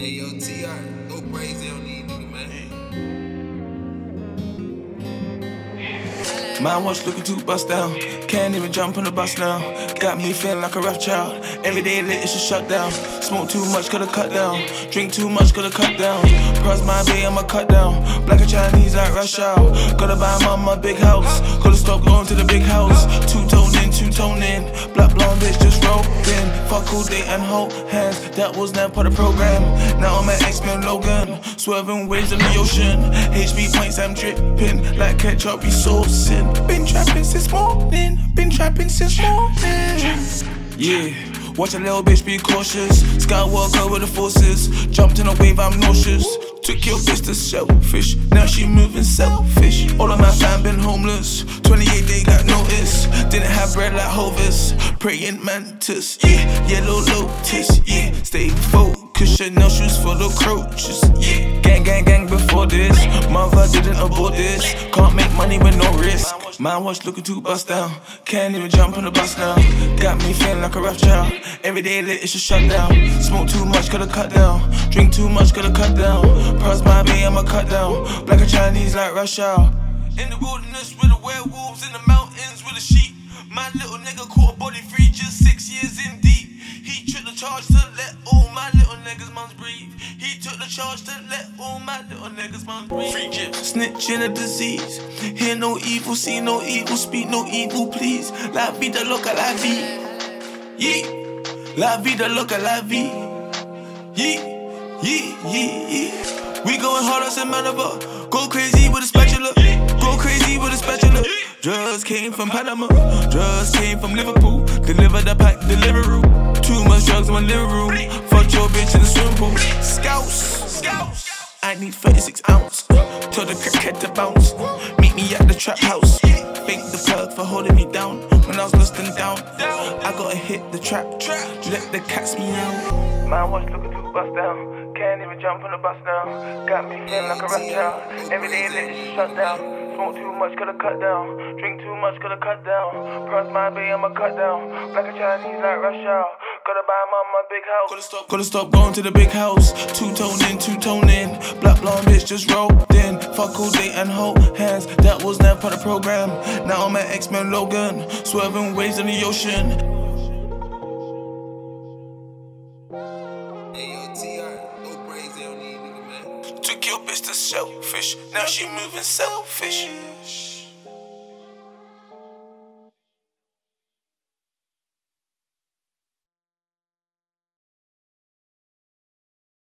Hey yo, TR, no braids, they don't need nigga, man. My watch looking to bust down. Can't even jump on the bus now. Got me feeling like a rough child. Every day lit, it's a shutdown. Smoke too much, gotta cut down. Drink too much, gotta cut down. Prospective, my bay, I'ma cut down. Black and Chinese like rush hour. Gotta buy mama a big house. Gotta stop going to the big house. Two-tone in, two-tone in. Black blonde bitch just rolled in. Fuck all day and hold hands. That was never part of the program. Now I'm an X-Men Logan. Swerving waves in the ocean. HB points, I'm dripping. Like ketchup, be saucing. Been trapping since morning. Been trapping since morning. Yeah. Watch a little bitch, be cautious. Skywalker with the forces. Jumped in a wave, I'm nauseous. Took your bitch to shellfish. Now she moving selfish. All of my fam been homeless. 28 they got notice. Didn't have bread like Hovis. Praying mantis, yeah. Yellow lotus, yeah. Stay focused. Chanel shoes full of croaches, yeah. Gang, gang, gang before this. Mother didn't abort this. Can't make money with no risk. My watch looking to bust down. Can't even jump on the bus now. Got me feeling like a rough child. Every day lit, it's a shutdown. Smoke too much, gotta cut down. Drink too much, gotta cut down. Prospective, my bay, I'ma cut down. Black and Chinese like rush hour. In the wilderness with the werewolves, in the mountains with the sheep. My little nigga caught a body free just 6 years in deep. He took the charge to let all my little niggas mums breathe. He took the charge to let all my little niggas mums breathe. Free Jim. Snitching a disease. Hear no evil, see no evil, speak no evil, please. La vida loca la vie. Yeah. La vida loca la vie. Yeah. Yeah, yeah, yeah. We going hard as a manager. Go crazy with a spatula. Go crazy with a spatula. Drugs came from Panama. Drugs came from Liverpool. Deliver the pack, Deliveroo. Too much drugs in my living room. Fuck your bitch in the swimming pool. Scouts. I need 36 ounce. Tell the crackhead to bounce. Meet me at the trap house. Thank the plug for holding me down. When I was lost and down, I gotta hit the trap. Let the cats me out. My watch looking to bust down. Can't even jump on the bus now. Got me feeling like a rough child. Every day lit, it's a shutdown. Smoke too much, gotta cut down. Drink too much, gotta cut down. Prospective, my bay, I'ma cut down. Black and Chinese like rush hour. Gotta buy mama a big house. Gotta stop going to the big house. Two-tone in, two-tone in. Black blonde bitch just rolled in. Fuck all day and hold hands. That was never part of the program. Now I'm an X-Men Logan. Swerving waves in the ocean. Hey yo, TR, no braids, they don't need nigga, man. Took your bitch to shellfish. Now she moving selfish.